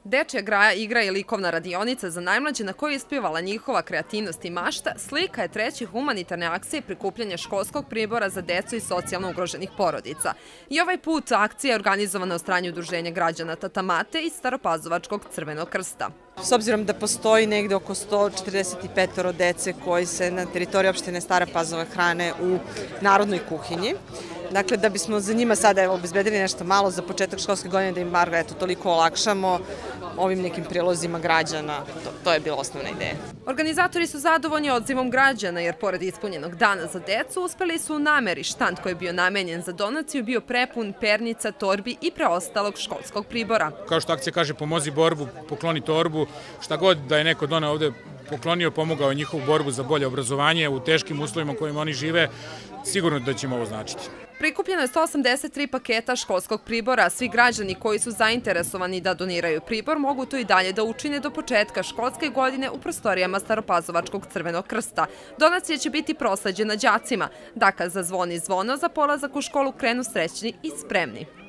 Dečja igra i likovna radionica za najmlađe na kojoj je ispivala njihova kreativnost i mašta, slika je treće humanitarne akcije prikupljanja školskog pribora za decu iz socijalno ugroženih porodica. I ovaj put akcija je organizovana od strane Udruženja građana Tata Mate iz Staropazovačkog Crvenog krsta. S obzirom da postoji negde oko 145 dece koji se na teritoriji opštine Stara Pazova hrane u narodnoj kuhinji, dakle da bismo za njima sada obezbedili nešto malo za početak školske godine, da im bar toliko olakšamo ovim nekim prilozima građana, to je bila osnovna ideja. Organizatori su zadovoljni odzivom građana jer pored ispunjenog dana za decu uspeli su u nameri štand koji je bio namenjen za donaciju bio prepun pernica, torbi i preostalog školskog pribora. Kao što akcija kaže pomozi borbu, pokloni torbu, šta god da je neko doneo ovde poklonio, pomogao je njihovu borbu za bolje obrazovanje u teškim uslovima u kojima oni žive, sigurno da će im ovo značiti. Prikupljeno je 183 paketa školskog pribora, a svi građani koji su zainteresovani da doniraju pribor mogu to i dalje da učine do početka školske godine u prostorijama Staropazovačkog Crvenog krsta. Donacija će biti prosleđena đacima, da kad zazvoni zvono za polazak u školu krenu srećni i spremni.